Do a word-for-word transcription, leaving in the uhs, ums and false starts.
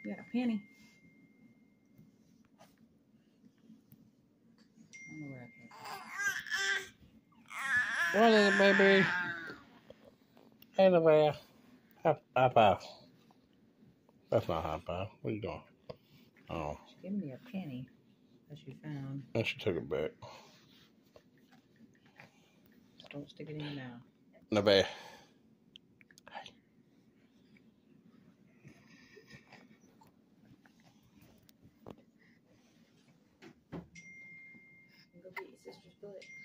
You got a penny. I don't know where I put it. What is it, baby? Hey, Nevaeh. High, high five. That's not high five. What are you doing? Oh. She gave me a penny that she found. And she took it back. Just don't stick it in your mouth. Nevaeh. Go get your sister's butt.